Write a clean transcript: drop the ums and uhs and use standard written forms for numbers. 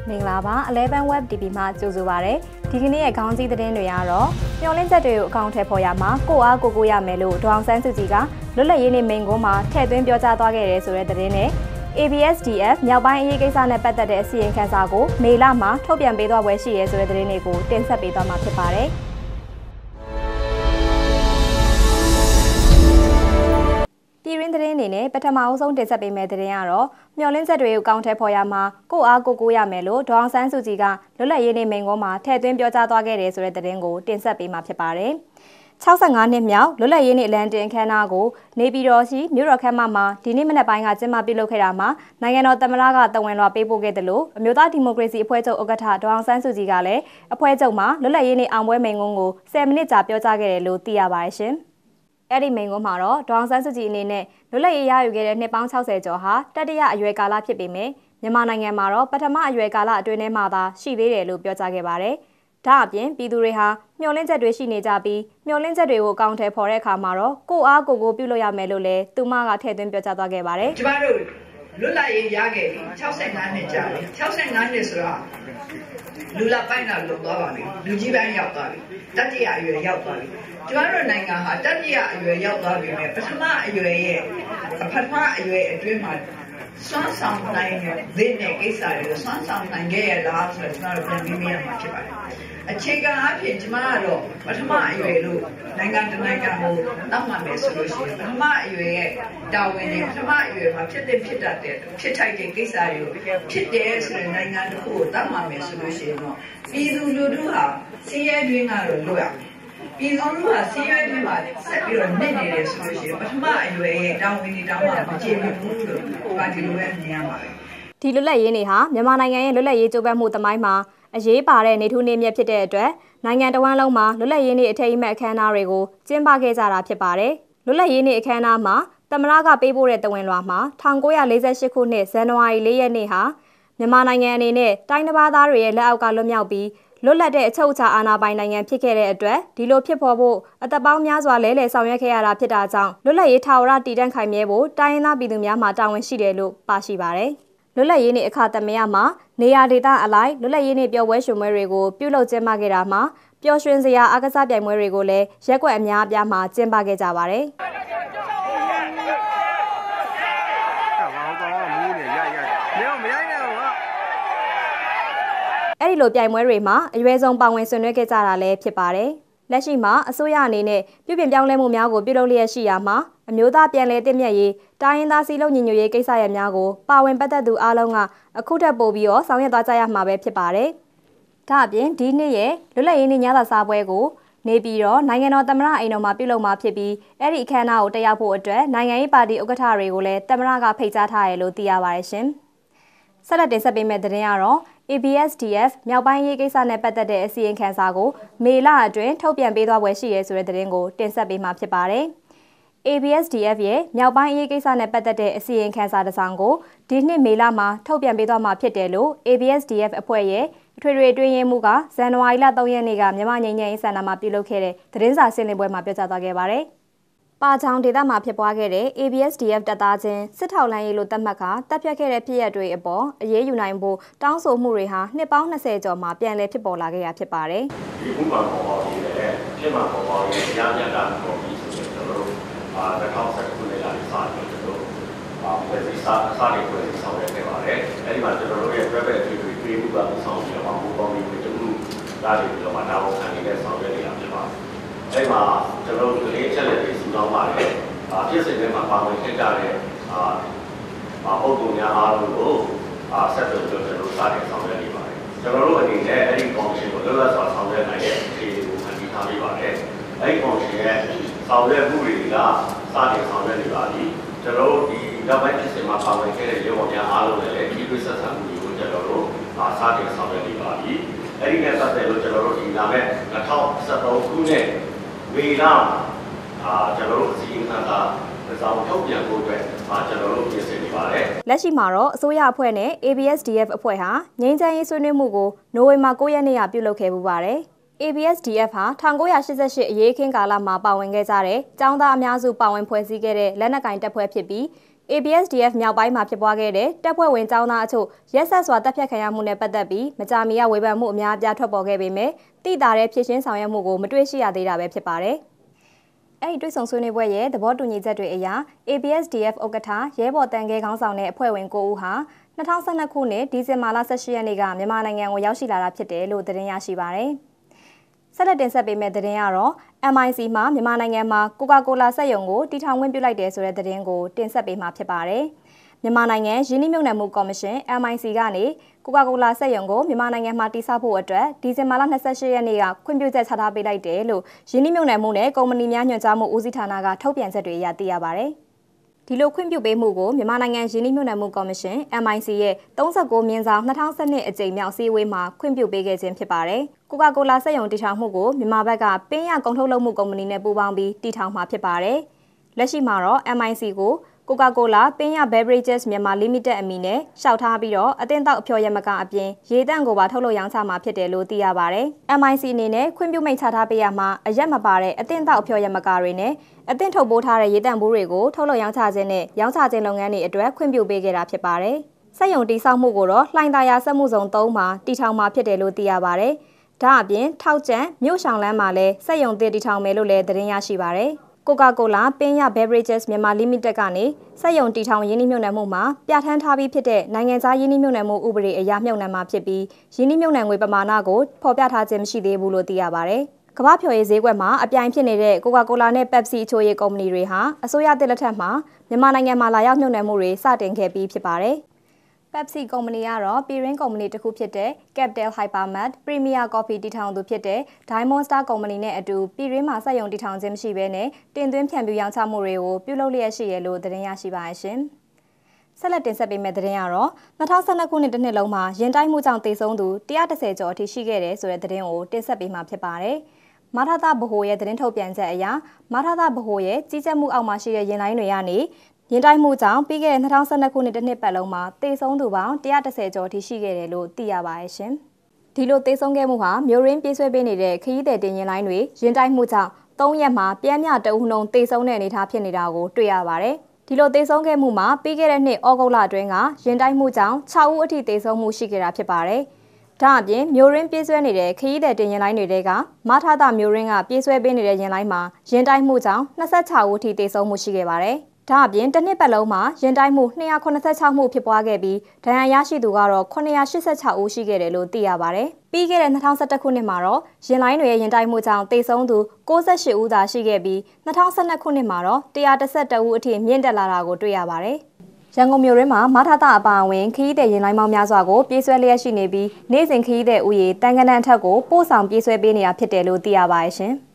မင်္ဂလာပါ11 web TV မှာကြိုဆိုပါရစေဒီကနေ့ရဲ့ခေါင်းစည်းသတင်းတွေကတော့မျှော်လင့်ချက်တွေကိုအကောင့်ထဲပေါ်ရမှာကိုအားကိုရမယ်လို့ဒေါအောင်ဆန်းစုကြည်ကလွတ်လပ်ရေးနေ့မိန့်ခွန်းမှာထည့်သွင်းပြောကြားသွားခဲ့တယ်ဆိုတဲ့သတင်းနဲ့ ABSDF မြောက်ပိုင်းအရေးကိစ္စနဲ့ပတ်သက်တဲ့အစီရင်ခံစာကိုမေလမှာထုတ်ပြန်ပေးသွားပွဲရှိရဲဆိုတဲ့သတင်းတွေကိုတင်ဆက်ပေးသွားမှာဖြစ်ပါတယ်ပြည်ရင်းသတင်းအနေနဲ့ပထမအဆုံးတင်ဆက်ပေးမယ့်သတင်းကတော့မျှော်လင့်ချက်တွေကိုကောင်းထဲပေါ်ရမှာကိုအားကိုရမယ်လို့ဒေါအောင်ဆန်းစုကြည်ကလွတ်လပ်ရေးနေ့မိန့်ခွန်းမှာထည့်သွင်းပြောကြားသွားခဲ့တယ်ဆိုတဲ့သတင်းကိုတင်ဆက်ပေးမှာဖြစ်ပါတယ်65နှစ်မြောက်လွတ်လပ်ရေးနေ့အလံတင်အခမ်းအနားကိုနေပြည်တော်ရှိမြို့တော်ခမ်းမမှာဒီနေ့မနက်ပိုင်းကကျင်းပပြုလုပ်ခဲ့တာမှာနိုင်ငံတော်သမ္မတကတဝန်လွှာပေးပို့ခဲ့တယ်လို့အမျိုးသားဒီမိုကရေစီအဖွဲ့ချုပ်ဥက္ကဋ္ဌဒေါအောင်ဆန်းစုကြည်ကလည်းအဖွဲ့ချုပ်မှာလွတ်လပ်ရေးနေ့အောင်ပွဲမိန့်ခွန်းကို10မိနစ်ကြာပြောကြားခဲ့တယ်လို့သိရပါတယ်ရှင်အဲ့ဒီမိန့်ခွန်းမှာတော့ဒေါအောင်ဆန်းစုကြည်အနေနဲ့လွတ်လပ်ရေးရယူခဲ့တဲ့နှစ်ပေါင်း60ကျော်ဟာတတိယအရွယ်ကာလဖြစ်ပေမဲ့မြန်မာနိုင်ငံမှာတော့ပထမအရွယ်ကာလအတွင်းထဲမှာသာရှိသေးတယ်လို့ပြောကြားခဲ့ပါတယ်။ဒါအပြင်ပြည်သူတွေဟာမျှော်လင့်ချက်တွေရှိနေကြပြီးမျှော်လင့်ချက်တွေကိုအကောင့်ထဲပေါ်တဲ့အခါမှာတော့ကိုအားကိုပြုလုပ်ရမယ်လို့လည်းသူမကထည့်သွင်းပြောကြားသွားခဲ့ပါတယ်။ကျမတို့လွတ်လပ်ရေးရခဲ့ပြီ65နှစ်ကြာပြီ65နှစ်ဆိုတော့လူလာပိုင်းတော့လုံသွားပါပြီလူကြီးပိုင်းရောက်သွားပြီတတိယအရွယ်ရောက်သွားပြီကျမတို့နိုင်ငံဟာတတိယအရွယ်ရောက်သွားပြီနဲ့ပထမအရွယ်ရဲ့ပထမအရွယ်အတွင်းမှာစွမ်းဆောင်နိုင်တဲ့ကိစ္စတွေကိုစွမ်းဆောင်နိုင်ခဲ့ရလားဆိုတော့ကျမတို့ပြန်ပြီးမြင်ရမှာဖြစ်ပါတယ်အခြေခံအဖြစ်ကျမကတော့ပထမအရွယ်လို့နိုင်ငံတနိုင်ငံကိုတောင်းမှမယ်ဆိုလို့ရှိရင်ပထမအရွယ်ရဲ့တာဝန်တွေပထမအရွယ်မှာဖြစ်တဲ့ဖြစ်တတ်တဲ့ဖြစ်ထိုက်တဲ့ကိစ္စတွေကိုဖြစ်တယ်ဆိုရင်နိုင်ငံတစ်ခုကိုတောင်းမှမယ်ဆိုလို့ရှိရင်တော့ပြည်သူလူထုဟာစီးရဲတွင်းကတော့လွတ်ရမယ်ပြည်သူလူထုဟာစီးရဲတွင်းမှာဆက်ပြီးတော့နေနေတယ်ဆိုလို့ရှိရင်ပထမအရွယ်ရဲ့တာဝန်တွေတောင်းမှမကျေဘူးလို့ပါတီလိုပဲမြင်ရပါတယ်ဒီလွတ်လပ်ရေးနေ့ဟာမြန်မာနိုင်ငံရဲ့လွတ်လပ်ရေးကြိုးပမ်းမှုသမိုင်းမှာအရေးပါတဲ့နေထူးနေမြတ်ဖြစ်တဲ့အတွက်နိုင်ငံတော်ဝန်လုံးမှာလွတ်လပ်ရေးနေ့အထိမ်းအမှတ်အခမ်းအနားတွေကိုကျင်းပခဲ့ကြတာဖြစ်ပါတယ်။လွတ်လပ်ရေးနေ့အခမ်းအနားမှာသမ္မတကပေးပို့တဲ့တဝန်လွှာမှာ1948ခုနှစ်ဇန်နဝါရီ4ရက်နေ့ဟာမြန်မာနိုင်ငံအနေနဲ့တိုင်းတစ်ပါးသားတွေရဲ့လက်အောက်ကလွတ်မြောက်ပြီးလွတ်လပ်တဲ့အချုပ်အခြာအာဏာပိုင်နိုင်ငံဖြစ်ခဲ့တဲ့အတွက်ဒီလိုဖြစ်ပေါ်ဖို့အသက်ပေါင်းများစွာလဲလှယ်ဆောင်ရွက်ခဲ့ရတာဖြစ်တာကြောင့်လွတ်လပ်ရေးထာဝရတည်တံ့ခိုင်မြဲဖို့တိုင်းရင်းသားပြည်သူများမှာတာဝန်ရှိတယ်လို့ပါရှိပါတယ်။လွတ်လပ်ရေးနေ့အခါသမယမှာနေရာဒေသအလိုက်လွတ်လပ်ရေးနေ့ပျော်ပွဲရွှင်ပွဲတွေကိုပြုလုပ်ကျင်းပခဲ့တာမှာပျော်ရွှင်စရာအားကစားပြိုင်ပွဲတွေကိုလည်းရက်ကွက်အများအပြားမှာကျင်းပခဲ့ကြပါတယ်။အဲ့ဒီလိုပြိုင်ပွဲတွေမှာအရွယ်ဆုံးပါဝင်ဆင်နွှဲခဲ့ကြတာလည်းဖြစ်ပါတယ်။လက်ရှိမှာအစိုးရအနေနဲ့ပြုပြင်ပြောင်းလဲမှုများကိုပြုလုပ်လျက်ရှိရာမှာအမျိုးသားပြန်လည်တည်မြဲရေးတိုင်းရင်းသားစည်းလုံးညီညွတ်ရေးကိစ္စရပ်များကိုပါဝင်ပတ်သက်သူအားလုံးကအခုထက်ပိုပြီးတော့ဆောင်ရွက်သွားကြရမှာပဲဖြစ်ပါတယ်။ဒါအပြင်ဒီနေ့ရဲ့လွတ်လပ်ရေးနေ့ညစာစားပွဲကိုနေပြီးတော့နိုင်ငံတော်သမ္မတအိမ်တော်မှာပြုလုပ်မှာဖြစ်ပြီးအဲ့ဒီအခမ်းအနားကိုတက်ရောက်ဖို့အတွက်နိုင်ငံရေးပါတီဥက္ကဋ္ဌတွေကိုလည်းသမ္မတကဖိတ်ကြားထားတယ်လို့သိရပါတယ်ရှင်။ဆက်လက်တင်ဆက်ပေးမယ့်သတင်းကတော့ABSDF မြောက်ပိုင်းရေးကိစ္စနဲ့ပတ်သက်တဲ့အစီရင်ခံစာကိုမေလအတွင်းထုတ်ပြန်ပေးသွားပွဲရှိရဲဆိုတဲ့သတင်းကိုတင်ဆက်ပေးမှာဖြစ်ပါတယ်။ ABSDF ရဲ့မြောက်ပိုင်းရေးကိစ္စနဲ့ပတ်သက်တဲ့အစီရင်ခံစာတစ်စောင်ကိုဒီနှစ်မေလမှာထုတ်ပြန်ပေးသွားမှာဖြစ်တယ်လို့ ABSDF အဖွဲ့ရဲ့အထွေထွေအတွင်းရေးမှူးကဇန်နဝါရီလ3ရက်နေ့ကမြန်မာငြိမ်းချမ်းရေးစံနာမှာပြုလုပ်ခဲ့တဲ့သတင်းစာရှင်းလင်းပွဲမှာပြောကြားသွားခဲ့ပါတယ်။ပါချောင်ဒေသမှာဖြစ်ပွားခဲ့တဲ့ ABSDF တပ်သားချင်းစစ်ထောက်လှမ်းရေးလို့သတ်မှတ်ကတပ်ဖြတ်ခဲ့တဲ့ဖြစ်ရပ်တွေအပေါ်အရေးယူနိုင်ဖို့တောင်းဆိုမှုတွေဟာနှစ်ပေါင်း20ကျော်မှာပြန်လည်ဖြစ်ပေါ်လာခဲ့ရဖြစ်ပါတယ်။ဒီဥပမာပေါ်ပေါက်ရေးတဲ့ဖြစ်မှာပေါ်ပေါက်ရေးရမြတ်တာပေါ်ပြီးဆိုရင်ကျွန်တော်တို့2019ခုနှစ်ကစပြီးကျွန်တော်ဖွဲ့စည်းစာတွေဖွဲ့စည်းဆောင်ရွက်ခဲ့ပါတယ်။အဲဒီမှာကျွန်တော်တို့ရဲ့ private တွေတွေ့မှုကဆောင်ရွက်မှာပုံပေါ်ပြီးတူတူဒါတွေပြီးတော့မှတာဝန်ခံနေတဲ့ဆောင်ရွက်နေတာဖြစ်ပါတယ်။အဲဒီမှာကျွန်တော်တို့ကလေးချက်လက်တွေစုဆောင်းပါတယ်။ဖြစ်စဉ်တွေမှာပါဝင်ခဲ့ကြတဲ့ပုံပုံများအားလုံးကိုဆက်သွယ်ကျွန်တော်တို့စတင်ဆောင်ရွက်နေပါတယ်။ကျွန်တော်တို့အနေနဲ့အဲဒီကော်မရှင်ကိုလွတ်လပ်စွာဆောင်ရွက်နိုင်တဲ့အခြေအနေကိုဖန်တီးထားပေးပါတယ်။အဲဒီကော်မရှင်ရဲ့ဆောင်ရွက်မှုတွေကစတင်ဆောင်ရွက်နေပါပြီ။ကျွန်တော်တို့ဒီနောက်ပိုင်းဖြစ်စဉ်မှာပါဝင်ခဲ့တဲ့ရုံးများအားလုံးလည်းဒီလိုဆက်ဆံမှုတွေကိုကျွန်တော်တို့စတင်ဆောင်ရွက်နေပါပြီ။အဲဒီနဲ့ပတ်သက်လို့ကျွန်တော်တို့ဒီလာမဲ့2013ခုနှစ်မေလကျွန်တော်တို့အစီအစဉ်ကစောင့်ထုတ်ပြန်ဖို့အတွက်ကျွန်တော်တို့ပြင်ဆင်နေပါတယ်။လက်ရှိမှာတော့အစိုးရအဖွဲ့နဲ့ ABSDF အဖွဲ့ဟာငြိမ်းချမ်းရေးဆွေးနွေးမှုကိုနိုဝင်ဘာ9ရက်နေ့ကပြုလုပ်ခဲ့ပူပါတယ်။ ABSDF ဟာ1988အရေးအခင်းကာလမှာပါဝင်ခဲ့ကြတဲ့ကျောင်းသားအများစုပါဝင်ဖွဲ့စည်းခဲ့တဲ့လက်နက်ကိုင်တပ်ဖွဲ့ဖြစ်ပြီး ABSDF မြောက်ပိုင်းမှာဖြစ်ပွားခဲ့တဲ့တပ်ဖွဲ့ဝင်ចောင်းသားအချို့ရက်ဆက်စွာတပ်ဖြတ်ခံရမှုနဲ့ပတ်သက်ပြီးမကြာမီကဝေဖန်မှုအများအပြားထွက်ပေါ်ခဲ့ပေမဲ့တိတာတဲ့ဖြစ်ရှင်းဆောင်ရွက်မှုကိုမတွေ့ရှိရသေးတာပဲဖြစ်ပါတယ်။အဲ့ဒီတွေ့ဆုံဆွေးနွေးပွဲရဲ့သဘောတူညီချက်တွေအရ ABSDF ဥက္ကဋ္ဌရဲဘော်တန်ခဲခေါင်းဆောင်တဲ့အဖွဲ့ဝင်9ဦးဟာ2012ခုနှစ်ဒီဇင်ဘာလ18ရက်နေ့ကမြန်မာနိုင်ငံကိုရောက်ရှိလာတာဖြစ်တယ်လို့သတင်းရရှိပါတယ်။ဆက်လက်တင်ဆက်ပေးမယ့်သတင်းကတော့ MIC မှာမြန်မာနိုင်ငံမှာကိုကာကိုလာစက်ရုံကိုတီထောင်ဝင်ပြုလိုက်တယ်ဆိုတဲ့သတင်းကိုတင်ဆက်ပေးမှာဖြစ်ပါတယ်။မြန်မာနိုင်ငံရင်းနှီးမြှုပ်နှံမှုကော်မရှင် MIC ကနေကိုကာကိုလာစက်ရုံကိုမြန်မာနိုင်ငံမှာတည်ဆောက်ဖို့အတွက်ဒီဇင်ဘာလ28ရက်နေ့ကခွင့်ပြုချက်ချထားပေးလိုက်တယ်လို့ရင်းနှီးမြှုပ်နှံမှုနဲ့ကုမ္ပဏီများညွှန်ကြားမှုဦးစီးဌာနကထုတ်ပြန်ချက်တွေအရသိရပါတယ်။ဒီလိုခွင့်ပြုပေးမှုကိုမြန်မာနိုင်ငံရင်းနှီးမြှုပ်နှံမှုကော်မရှင် MIC ရဲ့39/2012အကြိမ်မြောက်စည်းဝေးမှာခွင့်ပြုပေးခဲ့ခြင်းဖြစ်ပါတယ်။ကိုကာကိုလာစက်ရုံတည်ထောင်မှုကိုမြန်မာဘက်ကပင်းရကုန်ထုတ်လုပ်မှုကုမ္ပဏီနဲ့ပူးပေါင်းပြီးတည်ထောင်မှာဖြစ်ပါတယ်။လက်ရှိမှာတော့ MIC ကိုကိုကာကိုလာပင်းရ Beverages မြန်မာ Limited အမည်နဲ့ရှောက်ထားပြီးတော့အသင်းတောက်အဖျော်ရမကအပြင်ရေတန့်ကိုပါထုတ်လုပ်ရောင်းချမှာဖြစ်တယ်လို့သိရပါတယ်။ MIC အနေနဲ့ခွင့်ပြုမိန့်ချထားပေးရမှာအရက်မပါတဲ့အသင်းတောက်အဖျော်ရမကတွေနဲ့အသင်းထုတ်ပိုးထားတဲ့ရေတန့်ဘူးတွေကိုထုတ်လုပ်ရောင်းချခြင်းနဲ့ရောင်းချခြင်းလုပ်ငန်းတွေအတွက်ခွင့်ပြုပေးခဲ့တာဖြစ်ပါတယ်။စက်ရုံတည်ဆောက်မှုကိုတော့လှိုင်သာယာစက်မှုဇုံ3မှာတည်ထောင်မှာဖြစ်တယ်လို့သိရပါတယ်။ဒါအပြင်ထောက်ကျန်မြို့ဆောင်လမ်းမှာလည်းစက်ရုံတည်ထောင်မယ်လို့လည်းသတင်းရရှိပါတယ်။ကိုကာကိုလာပင်းရ Beverages မြန်မာ Limited ကနေစက်ရုံတည်ထောင်ရင်းနှီးမြှုပ်နှံမှုမှာပြဋ္ဌာန်းထားပြီးဖြစ်တဲ့နိုင်ငံခြားရင်းနှီးမြှုပ်နှံမှုဥပဒေအရမြှုပ်နှံမှာဖြစ်ပြီးရင်းနှီးမြှုပ်နှံငွေပမာဏကိုဖော်ပြထားခြင်းမရှိသေးဘူးလို့သိရပါတယ်။ကမ္ဘာဖြော်ရည်ဈေးကွက်မှာအပြိုင်ဖြစ်နေတဲ့ကိုကာကိုလာနဲ့ Pepsi အချိုရည်ကုမ္ပဏီတွေဟာအစိုးရတစ်လက်ထက်မှာမြန်မာနိုင်ငံမှာလာရောက်မြှုပ်နှံမှုတွေစတင်ခဲ့ပြီးဖြစ်ပါတယ်။ Pepsi ကုမ္ပဏီကတော့ပြည်ရင်းကုမ္ပဏီတစ်ခုဖြစ်တဲ့ Capital Hypermart Premier Coffee တည်ထောင်သူဖြစ်တဲ့ Diamond Star ကုမ္ပဏီနဲ့အတူပြည်ရင်းမှာစက်ရုံတည်ထောင်ခြင်းမရှိဘဲနဲ့တင်သွင်းဖြန့်ဖြူးရောင်းချမှုတွေကိုပြုလုပ်လျက်ရှိရလို့သတင်းရရှိပါရှင်။ဆက်လက်တင်ဆက်ပေးမယ့်သတင်းကတော့2012ခုနှစ်တစ်နှစ်လုံးမှာရင်တိုက်မှုကြောင့်သေဆုံးသူ130ကျော်အထိရှိခဲ့တယ်ဆိုတဲ့သတင်းကိုတင်ဆက်ပေးမှာဖြစ်ပါတယ်။မထာသဗဟိုရဲ့သတင်းထုတ်ပြန်ချက်အရမထာသဗဟိုရဲ့ကြီးကြပ်မှုအောက်မှာရှိတဲ့ရင်တိုင်းတွေကနေရင်တိုက်မှုကြောင့်ပြီးခဲ့တဲ့2012ခုနှစ်တစ်နှစ်ပတ်လုံးမှာသေဆုံးသူပေါင်း130ကျော်ထိရှိခဲ့တယ်လို့သိရပါရဲ့ရှင်။ဒီလိုသေဆုံးခဲ့မှုဟာမျိုးရင်းပြေးဆွဲပေးနေတဲ့ခရီးသည်တင်ရင်လိုင်းတွေရင်တိုက်မှုကြောင့်3ရက်မှာပြင်းပြတအုံနှုံသေဆုံးတဲ့အနေအထားဖြစ်နေတာကိုတွေ့ရပါတယ်။ဒီလိုသေဆုံးခဲ့မှုမှာပြီးခဲ့တဲ့နှစ်ဩဂုတ်လအတွင်းကရင်တိုက်မှုကြောင့်6ဦးအထိသေဆုံးမှုရှိခဲ့တာဖြစ်ပါတယ်။ဒါအပြင်မျိုးရင်းပြေးဆွဲနေတဲ့ခရီးသည်တင်ရင်လိုင်းတွေကမထာသမျိုးရင်းကပြေးဆွဲပေးနေတဲ့ရင်လိုင်းမှာရင်တိုက်မှုကြောင့်26ဦးအထိသေဆုံးမှုရှိခဲ့ပါတယ်။ဒါအပြင်တစ်နှစ်ပတ်လုံးမှာရင်တိုက်မှု286မှုဖြစ်ပွားခဲ့ပြီးဒဏ်ရာရရှိသူကတော့986ဦးရှိခဲ့တယ်လို့သိရပါတယ်။ပြီးခဲ့တဲ့2011ခုနှစ်မှာတော့ရင်လိုင်းတွေရဲ့ရင်တိုက်မှုကြောင့်သေဆုံးသူ68ဦးသာရှိခဲ့ပြီး2012ခုနှစ်မှာတော့112ဦးအထိမြင့်တက်လာတာကိုတွေ့ရပါတယ်။ရန်ကုန်မြို့ရင်းမှာမထာသအပါအဝင်ခရီးသည်ရင်လိုင်းပေါင်းများစွာကိုပြေးဆွဲလျက်ရှိနေပြီးနေ့စဉ်ခရီးသည်ဦးရေတန်ကနန်းထက်ကိုပို့ဆောင်ပြေးဆွဲပေးနေတာဖြစ်တယ်လို့သိရပါတယ်ရှင်။